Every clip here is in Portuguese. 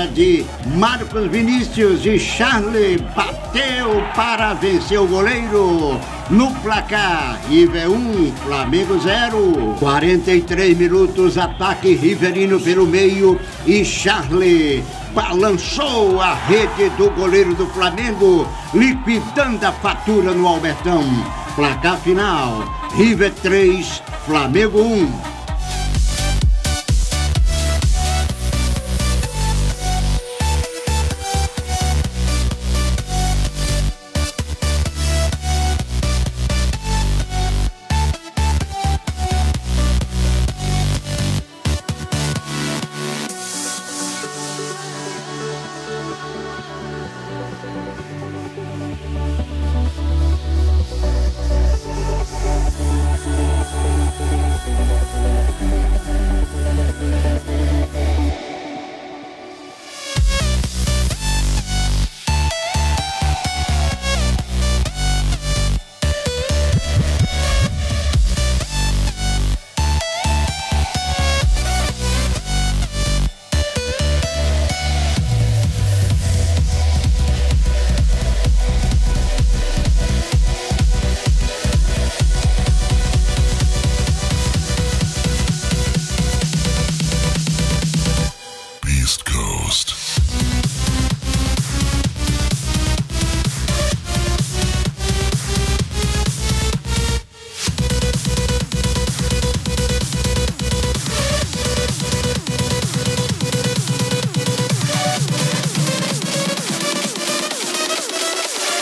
defesa de Marcos Vinícius e Sharle bateu para vencer o goleiro. No placar, River 1, Flamengo 0. 43 minutos, ataque riverino pelo meio e Sharle balançou a rede do goleiro do Flamengo, liquidando a fatura no Albertão. Placar final, River 3, Flamengo 1.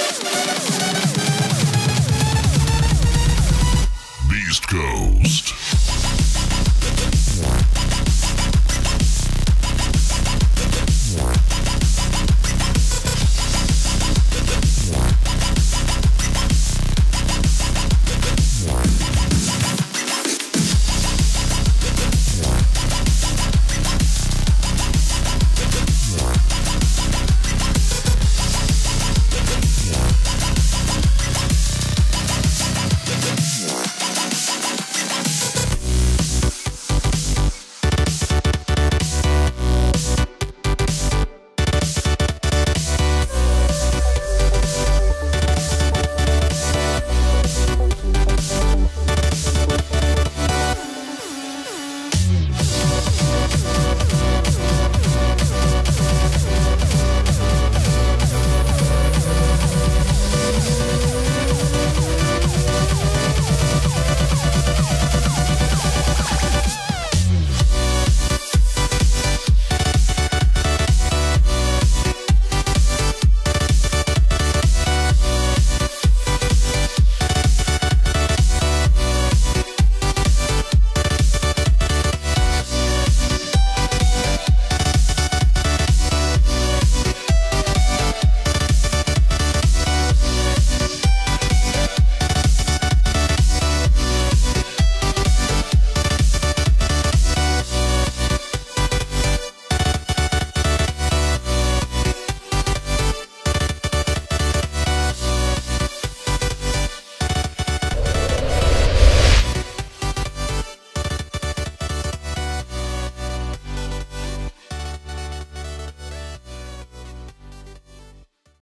East Coast.